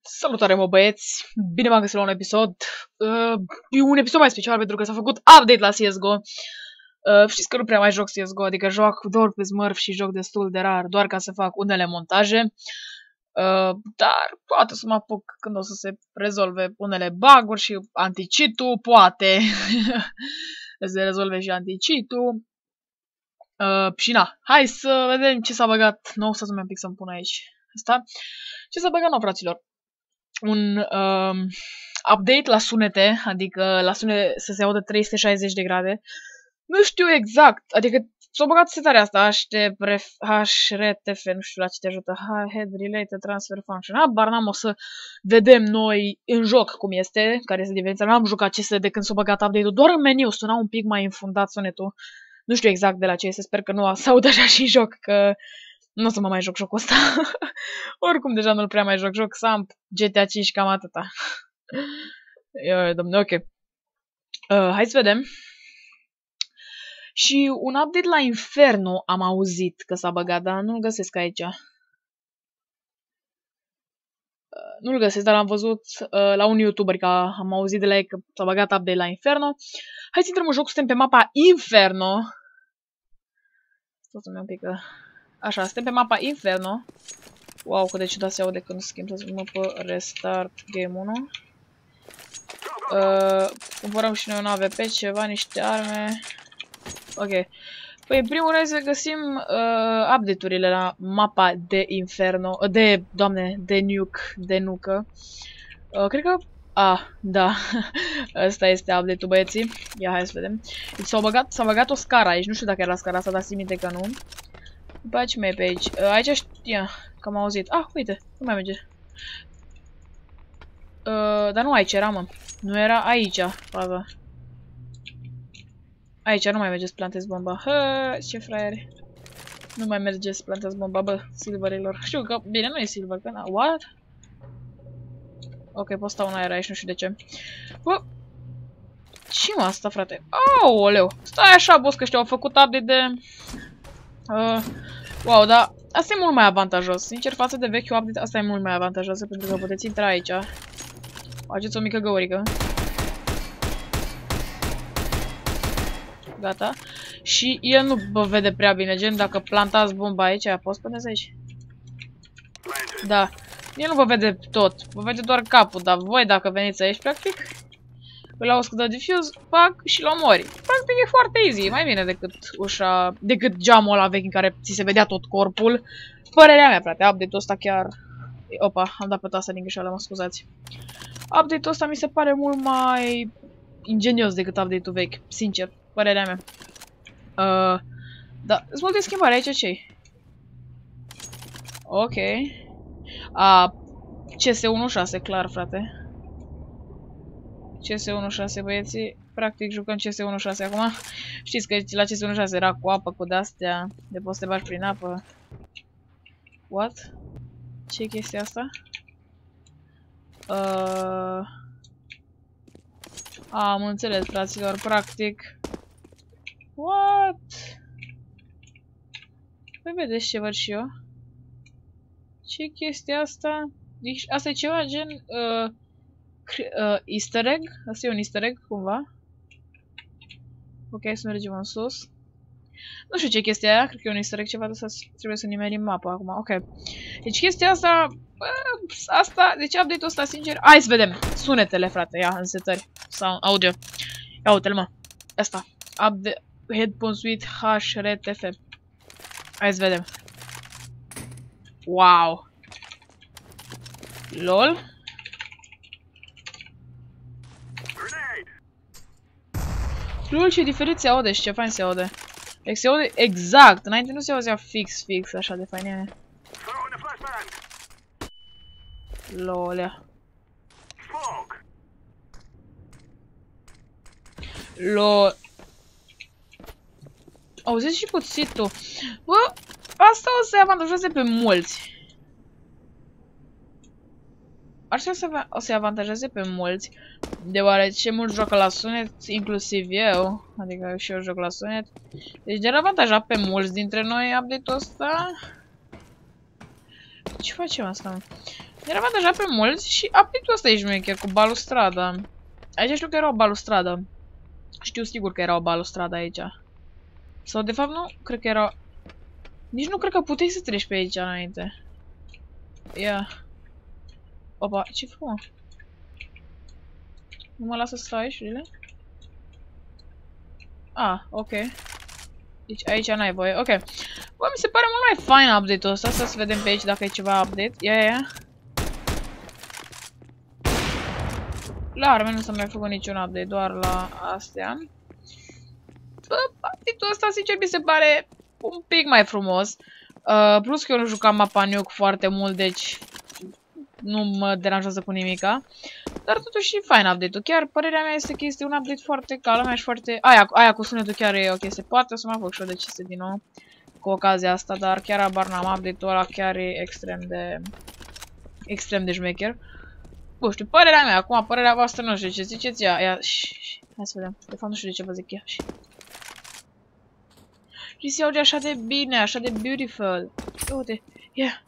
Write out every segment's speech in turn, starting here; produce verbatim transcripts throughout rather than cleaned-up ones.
Salutare, mă băieți! Bine v-am găsit la un episod. Uh, e un episod mai special pentru că s-a făcut update la C S G O. Uh, știți că nu prea mai joc C S G O, adică joc doar pe Smurf și joc destul de rar, doar ca să fac unele montaje. Uh, dar poate să mă apuc când o să se rezolve unele bug-uri și anti-cheat-ul, poate să se rezolve și anti-cheat-ul. Uh, și na, hai să vedem ce s-a băgat nou, să un pic să-mi pun aici asta. Ce s-a băgat nou, fraților? Un um, update la sunete, adică la sunete să se audă trei sute șaizeci de grade. Nu știu exact, adică s-a băgat setarea asta, H R T F, nu știu la ce te ajută, Head Related Transfer Function. Habar n-am, o să vedem noi în joc cum este, care este diferența. N-am jucat C S de când s-a băgat update-ul, doar în meniu suna un pic mai înfundat sunetul. Nu știu exact de la ce este, sper că nu se audă așa și în joc, că nu o să mă mai joc jocul ăsta. Oricum deja nu-l prea mai joc, joc Samp, G T A cinci, cam atâta. Eu, domne, ok. Uh, hai să vedem. Și un update la Inferno am auzit că s-a băgat, dar nu-l găsesc aici. Uh, nu-l găsesc, dar l-am văzut uh, la un YouTuber, că am auzit de la ei că s-a băgat update la Inferno. Hai să intrăm în joc, suntem pe mapa Inferno. Stai să-mi un pic... Uh. Așa, suntem pe mapa Inferno. Wow, cât de ciudat se aude când schimb, să mă pe restart game unu. Uh, cumpărăm și noi un A V P, ceva, niște arme. Ok. Păi, în primul rând să găsim uh, update-urile la mapa de Inferno. Uh, de, doamne, de Nuke, de Nucă. Uh, cred că... Ah, da. Ăsta este update-ul, băieții. Ia, hai să vedem. S-a băgat, s-a băgat o scară aici. Nu știu dacă era scara asta, dar țin minte că nu. După aceea ce mai e pe aici? Uh, aici știa că am auzit. Ah, uite, nu mai merge. Uh, dar nu aici era, mă. Nu era aici, faza. Aici nu mai merge să plantez bomba. Hă, ce fraiere. Nu mai merge să plantez bomba, bă, silverilor. Știu că, bine, nu e silver, că na, what? Ok, pot sta un aer aici, nu știu de ce. Bă, ce mă asta, frate? Aoleu, stai așa, boss, că ăștia au făcut update de... Uh, wow, dar asta e mult mai avantajos. Sincer, față de vechiul update, asta e mult mai avantajos, pentru că puteți intra aici. Faceți o mică găurică. Gata. Și el nu vă vede prea bine, gen, dacă plantați bomba aici, poți puneți aici? Da. El nu vă vede tot, vă vede doar capul, dar voi dacă veniți aici, practic, îl auzi că dă diffuse, pac, și-l omori. Practic e foarte easy, mai bine decât ușa, decât geamul ăla vechi în care ți se vedea tot corpul. Părerea mea, frate, update-ul ăsta chiar... Opa, am dat pe tasta din greșeală, mă scuzați. Update-ul ăsta mi se pare mult mai ingenios decât update-ul vechi, sincer, părerea mea. Uh, da, sunt multe schimbări aici, ce-i? Ok. A, C S unu șase, clar, frate. C S unu șase, băieții. Practic jucăm C S unu șase acum. Știți că la C S unu șase era cu apă, cu de-astea, de poți să te bagi prin apă. What? Ce e chestia asta? Uh... A, am înțeles, fraților, practic. What? Păi vedeți ce văd și eu. Ce chestia asta? Deci, asta e ceva gen uh, uh, easter egg? Asta e un easter egg, cumva? Ok, să mergem în sus. Nu știu ce chestia aia, cred că e un easter egg, ceva de asta trebuie să nimerim mapa acum. Ok. Deci chestia asta, uh, asta, deci update-ul ăsta, sincer, hai să vedem. Sunetele, frate, ia, în setări. Sau audio. Ia uite-l, mă. Asta. Update, headphone suite H R T F. Hai să vedem. Wow. Lol. Lol, ce diferit se aude și ce fain se aude. Deci se aude exact. Înainte nu se auzea fix, fix, așa de fain. Lolea. Lol. Auziți și puțitul. Bă, asta o să avantajeze pe mulți. Ar trebui să o să-i avantajeze pe mulți, deoarece mulți joacă la sunet, inclusiv eu, adică și eu joc la sunet. Deci de-ar avantaja pe mulți dintre noi update-ul ăsta. Ce facem asta, mă? Eram deja pe mulți și update-ul ăsta e șmecher cu balustrada. Aici știu că era o balustradă. Știu sigur că era o balustradă aici. Sau de fapt nu, cred că era... Nici nu cred că puteai să treci pe aici înainte. Ia. Opa, ce frumos. Nu mă lasă să stau aici, really? Ah, ok. Deci aici n-ai voie, ok. Bă, mi se pare mult mai fain update-ul ăsta, să vedem pe aici dacă e ceva update. Ia, ia, ia. La arme nu s-a mai făcut niciun update, doar la astea. Bă, update-ul ăsta, sincer, mi se pare un pic mai frumos. Uh, plus că eu nu jucam mapa Nuke foarte mult, deci nu mă deranjează cu nimica. Dar totuși e fain update-ul. Chiar părerea mea este că este un update foarte calm și foarte... Aia, aia cu sunetul chiar e ok. Se poate să mă fac și o decise din nou cu ocazia asta, dar chiar abar n-am. Update-ul ăla chiar e extrem de... extrem de șmecher. Nu știu, părerea mea. Acum, părerea voastră nu știu ce ziceți. Ia, ia, șș, hai să vedem. De fapt nu știu de ce vă zic ea. Și se aude așa de bine, așa de beautiful. Uite, ia.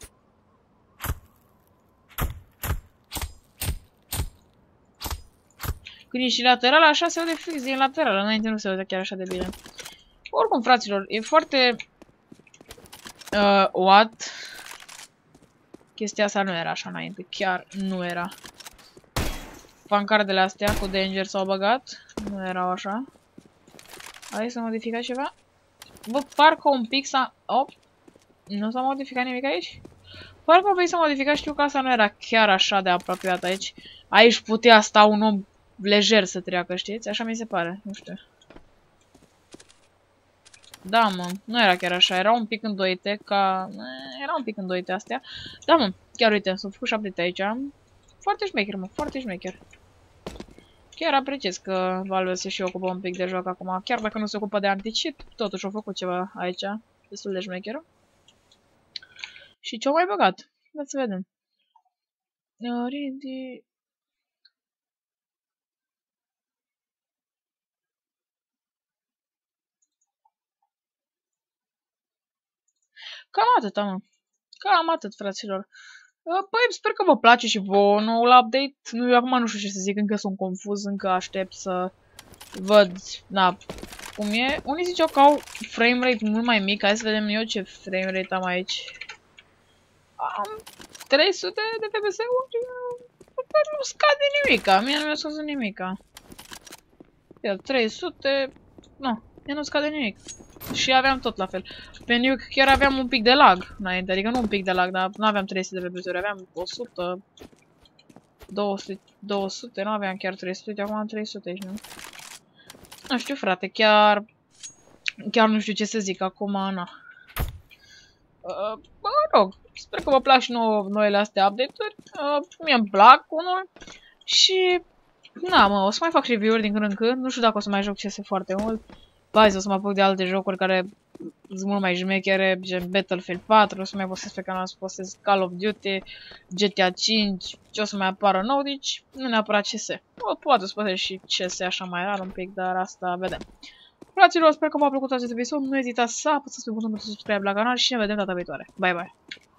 Când ești lateral, așa se aude fix din lateral. Înainte nu se aude chiar așa de bine. Oricum, fraților, e foarte... Uh, what? Chestia asta nu era așa înainte. Chiar nu era. Pancardele astea cu danger s-au băgat. Nu erau așa. Hai să modifica ceva. Bă, parcă un pic s-a... Oh. Nu s-a modificat nimic aici? Parcă un pic s-a modificat, știu că asta nu era chiar așa de apropiat aici. Aici putea sta un om lejer să treacă, știți? Așa mi se pare, nu știu. Da, mă, nu era chiar așa, era un pic îndoite, ca... Era un pic îndoite astea. Da, mă, chiar uite, s-au făcut și update aici. Foarte șmecher, mă, foarte șmecher. Chiar apreciez că Valve se și ocupă un pic de joc acum. Chiar dacă nu se ocupă de anti-cheat, totuși au făcut ceva aici. Destul de șmecher. Și ce-au mai băgat? Hai să vedem. Rindi... Cam atât, mă. Cam atât, fraților. Păi, sper că vă place și vouă noul update. Nu, eu acum nu știu ce să zic, încă sunt confuz, încă aștept să văd, na, cum e. Unii ziceau că au framerate mult mai mic, hai să vedem eu ce framerate am aici. Am trei sute de F P S-uri, nu scade nimica, mie nu mi-a scăzut nimica. Ia, trei sute, nu, mie nu scade nimic. Și aveam tot la fel. Pe Nuke chiar aveam un pic de lag înainte, adică nu un pic de lag, dar nu aveam trei sute de F P S-uri, aveam o sută, două sute, două sute, nu aveam chiar trei sute, acum am trei sute aici, nu? Nu știu, frate, chiar... Chiar nu știu ce să zic, acum, na. Uh, mă rog, sper că vă plac și nouă, noile astea update-uri. Uh, mie îmi plac unul. Și... Na, mă, o să mai fac review-uri din când în când. Nu știu dacă o să mai joc C S foarte mult. Vai, o să mă apuc de alte jocuri care sunt mult mai jmechere, gen Battlefield patru, o să mai postez pe canal, să postez Call of Duty, G T A cinci, ce o să mai apară nou, deci nu neapărat C S. O, poate să postez și C S așa mai rar un pic, dar asta vedem. Fraților, sper că v-a plăcut acest episod, nu ezitați să apăsați pe butonul de subscribe la canal și ne vedem data viitoare. Bye, bye!